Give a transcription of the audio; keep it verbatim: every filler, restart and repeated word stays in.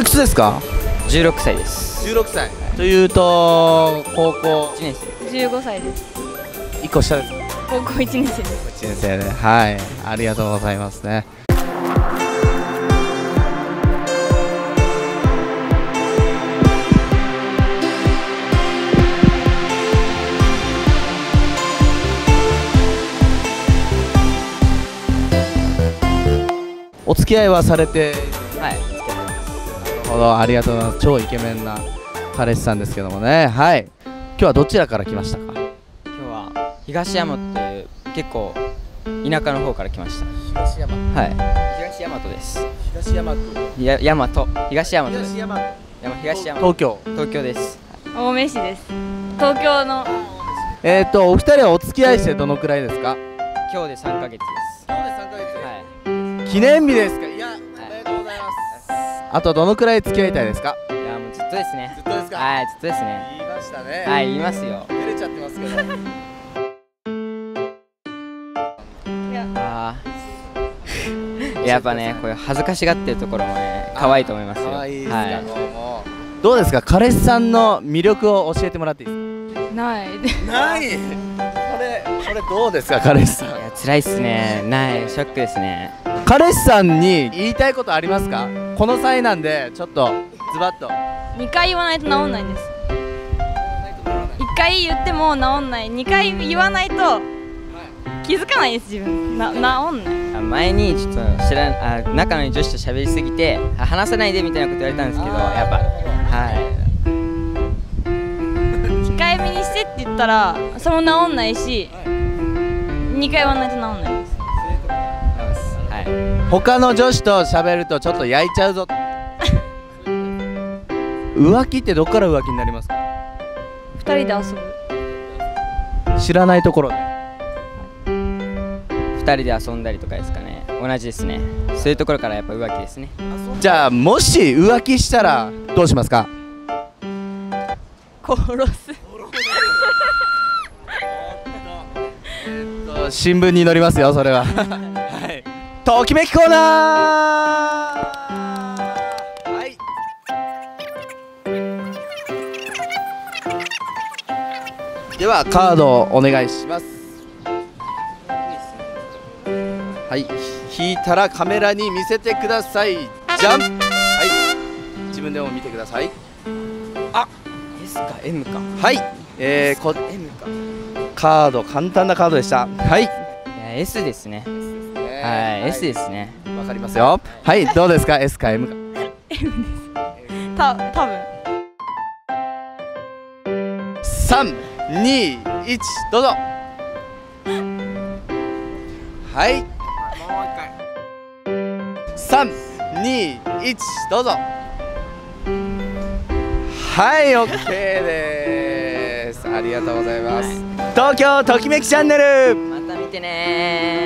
つですか？ じゅうろくさいです。 じゅうろくさいというと高校いちねんせい。 じゅうごさいです。 いっこ下ですか？ 高校いちねんせいです。 いちねんせいで、はい、ありがとうございますね。お付き合いはされて、 はい、付き合ってます。 なるほど、ありがとうございます。超イケメンな彼氏さんですけどもね。はい、今日はどちらから来ましたか？ 今日は東山という結構田舎の方から来ました。 東山。 はい、東大和です。 東山区。 や大和、東大和です。 東山区。 山東山。 東京。 東京です。 青梅市です。東京の。 えっとお二人はお付き合いしてどのくらいですか？ 今日でさんかげつです。 今日でさんかげつ。 はい。 記念日ですか？いや、おめでとうございます。あとどのくらい付き合いたいですか？ いやもうずっとですね。 ずっとですか？ はい、ずっとですね。 言いましたね。 はい、言いますよ。 照れちゃってますけど。 いや、 ああ。やっぱね、こういう恥ずかしがってるところもね、可愛いと思いますよ。 可愛いですか？ はい。 どうも。どうですか？彼氏さんの魅力を教えてもらっていいですか？ ない。 ない。これこれどうですか？彼氏さん。 いや、辛いっすね。ない、ショックですね。 彼氏さんに言いたいことありますか？この際なんでちょっとズバッと。 にかい言わないと治んないんです。いっかい言っても治んない。にかい言わないと気づかないです、自分。な、治んない。 あ、前にちょっと知らん、あ、仲のいい女子と喋りすぎてあ話さないでみたいなこと言われたんですけど、やっぱはい控えめにしてって言ったらそれも治んないし、にかい言わないと治んないです。 はい。 他の女子と喋るとちょっと焼いちゃうぞ。浮気ってどっから浮気になりますか？ ふたりで遊ぶ。 知らないところで。 ふたりで遊んだりとかですかね。同じですね。そういうところからやっぱ浮気ですね。 じゃあもし浮気したらどうしますか？ 殺す。 えっと新聞に載りますよ、それは。はい。ときめきコーナー。はい。ではカードをお願いします。はい、引いたらカメラに見せてください。じゃん。はい、自分でも見てください。あ、 S か M か。 はい、えー、こ M か。 カード簡単なカードでした。はい。 いや S ですね。はい、S ですね。 わかりますよ。はい、どうですか？ S か M か。 M です。た、多分。 さん、に、いち、どうぞ。はい。さん、に、いち、どうぞ。はい、オッケーです。ありがとうございます。東京ときめきチャンネル。 また見てねー。